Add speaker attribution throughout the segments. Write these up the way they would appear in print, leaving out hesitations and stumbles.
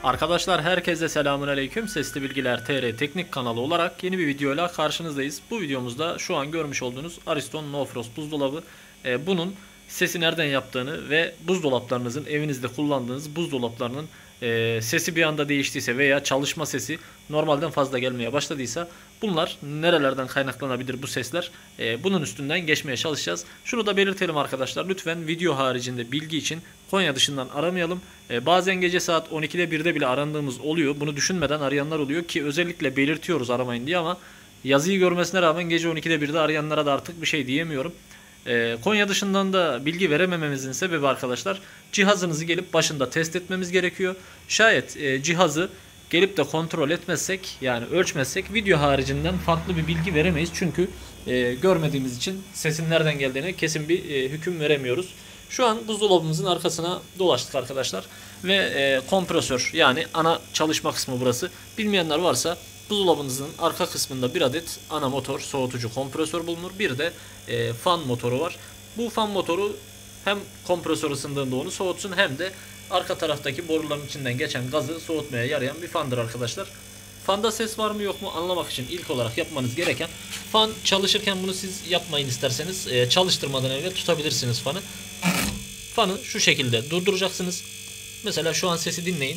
Speaker 1: Arkadaşlar herkese selamünaleyküm. Sesli Bilgiler TR Teknik kanalı olarak yeni bir videoyla karşınızdayız. Bu videomuzda şu an görmüş olduğunuz Ariston No Frost buzdolabı. Bunun sesi nereden yaptığını ve buzdolaplarınızın, evinizde kullandığınız buzdolaplarının sesi bir anda değiştiyse veya çalışma sesi normalden fazla gelmeye başladıysa bunlar nerelerden kaynaklanabilir bu sesler? Bunun üstünden geçmeye çalışacağız. Şunu da belirtelim arkadaşlar, lütfen video haricinde bilgi için Konya dışından aramayalım. Bazen gece saat 12'de 1'de bile arandığımız oluyor. Bunu düşünmeden arayanlar oluyor ki özellikle belirtiyoruz aramayın diye, ama yazıyı görmesine rağmen gece 12'de 1'de arayanlara da artık bir şey diyemiyorum. Konya dışından da bilgi veremememizin sebebi arkadaşlar, cihazınızı gelip başında test etmemiz gerekiyor. Şayet cihazı gelip de kontrol etmezsek, yani ölçmezsek, video haricinden farklı bir bilgi veremeyiz. Çünkü görmediğimiz için sesin nereden geldiğine kesin bir hüküm veremiyoruz. Şu an buzdolabımızın arkasına dolaştık arkadaşlar ve kompresör, yani ana çalışma kısmı burası. Bilmeyenler varsa, buzdolabınızın arka kısmında bir adet ana motor, soğutucu, kompresör bulunur. Bir de fan motoru var. Bu fan motoru hem kompresör ısındığında onu soğutsun, hem de arka taraftaki boruların içinden geçen gazı soğutmaya yarayan bir fandır arkadaşlar. Fanda ses var mı yok mu anlamak için ilk olarak yapmanız gereken, fan çalışırken bunu siz yapmayın isterseniz, çalıştırmadan evvel tutabilirsiniz fanı. Fanı şu şekilde durduracaksınız. Mesela şu an sesi dinleyin.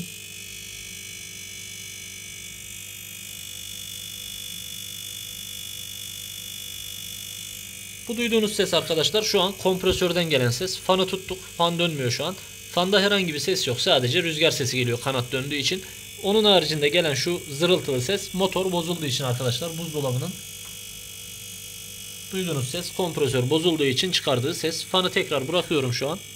Speaker 1: Bu duyduğunuz ses arkadaşlar şu an kompresörden gelen ses. Fanı tuttuk. Fan dönmüyor şu an. Fanda herhangi bir ses yok. Sadece rüzgar sesi geliyor kanat döndüğü için. Onun haricinde gelen şu zırıltılı ses motor bozulduğu için arkadaşlar, buzdolabının duyduğunuz ses kompresör bozulduğu için çıkardığı ses. Fanı tekrar bırakıyorum şu an.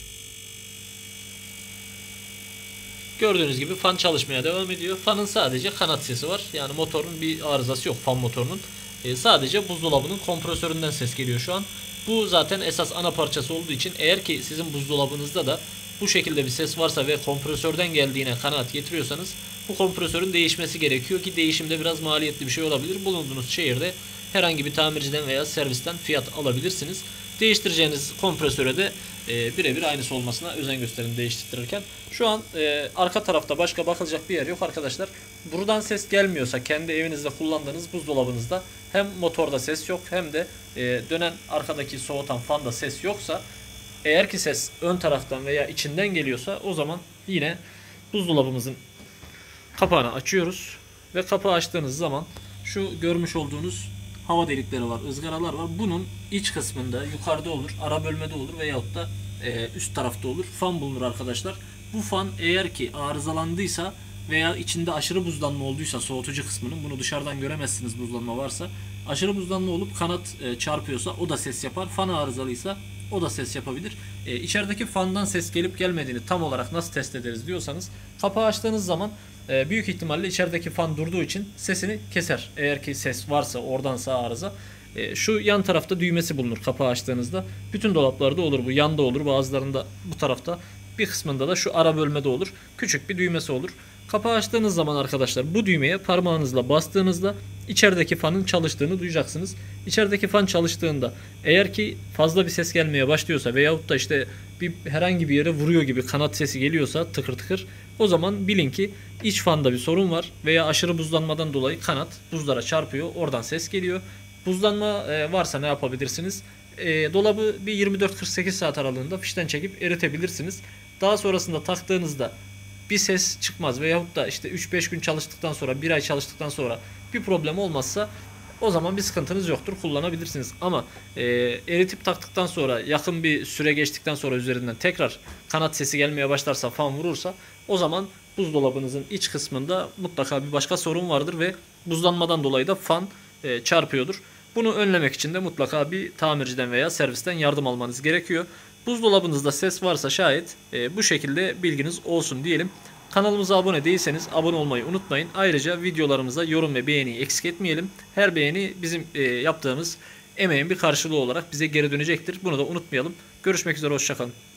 Speaker 1: Gördüğünüz gibi fan çalışmaya devam ediyor. Fanın sadece kanat sesi var. Yani motorun bir arızası yok, fan motorunun. Sadece buzdolabının kompresöründen ses geliyor şu an. Bu zaten esas ana parçası olduğu için, eğer ki sizin buzdolabınızda da bu şekilde bir ses varsa ve kompresörden geldiğine kanaat getiriyorsanız, bu kompresörün değişmesi gerekiyor ki değişimde biraz maliyetli bir şey olabilir. Bulunduğunuz şehirde herhangi bir tamirciden veya servisten fiyat alabilirsiniz. Değiştireceğiniz kompresöre de birebir aynısı olmasına özen gösterin değiştirirken. Şu an arka tarafta başka bakılacak bir yer yok arkadaşlar. Buradan ses gelmiyorsa, kendi evinizde kullandığınız buzdolabınızda hem motorda ses yok, hem de dönen arkadaki soğutan fanda ses yoksa, eğer ki ses ön taraftan veya içinden geliyorsa, o zaman yine buzdolabımızın kapağını açıyoruz ve kapağı açtığınız zaman şu görmüş olduğunuz hava delikleri var, ızgaralar var. Bunun iç kısmında, yukarıda olur, ara bölmede olur veyahut da üst tarafta olur, fan bulunur arkadaşlar. Bu fan eğer ki arızalandıysa veya içinde aşırı buzlanma olduysa, soğutucu kısmının, bunu dışarıdan göremezsiniz buzlanma varsa, aşırı buzlanma olup kanat çarpıyorsa o da ses yapar. Fan arızalıysa o da ses yapabilir. İçerideki fandan ses gelip gelmediğini tam olarak nasıl test ederiz diyorsanız, kapağı açtığınız zaman büyük ihtimalle içerideki fan durduğu için sesini keser. Eğer ki ses varsa, oradansa arıza. Şu yan tarafta düğmesi bulunur kapağı açtığınızda. Bütün dolaplarda olur bu. Yanda olur, bazılarında bu tarafta. Bir kısmında da şu ara bölmede olur. Küçük bir düğmesi olur. Kapağı açtığınız zaman arkadaşlar, bu düğmeye parmağınızla bastığınızda içerideki fanın çalıştığını duyacaksınız. İçerideki fan çalıştığında, eğer ki fazla bir ses gelmeye başlıyorsa veyahut da işte herhangi bir yere vuruyor gibi kanat sesi geliyorsa, tıkır tıkır, o zaman bilin ki iç fanda bir sorun var veya aşırı buzlanmadan dolayı kanat buzlara çarpıyor, oradan ses geliyor. Buzlanma varsa ne yapabilirsiniz? Dolabı bir 24-48 saat aralığında fişten çekip eritebilirsiniz. Daha sonrasında taktığınızda bir ses çıkmaz veyahut da işte 3-5 gün çalıştıktan sonra, 1 ay çalıştıktan sonra bir problem olmazsa, o zaman bir sıkıntınız yoktur, kullanabilirsiniz. Ama eritip taktıktan sonra, yakın bir süre geçtikten sonra üzerinden tekrar kanat sesi gelmeye başlarsa, fan vurursa, o zaman buzdolabınızın iç kısmında mutlaka bir başka sorun vardır ve buzlanmadan dolayı da fan çarpıyordur. Bunu önlemek için de mutlaka bir tamirciden veya servisten yardım almanız gerekiyor. Buzdolabınızda ses varsa şayet bu şekilde bilginiz olsun diyelim. Kanalımıza abone değilseniz abone olmayı unutmayın. Ayrıca videolarımıza yorum ve beğeniyi eksik etmeyelim. Her beğeni bizim yaptığımız emeğin bir karşılığı olarak bize geri dönecektir. Bunu da unutmayalım. Görüşmek üzere, hoşça kalın.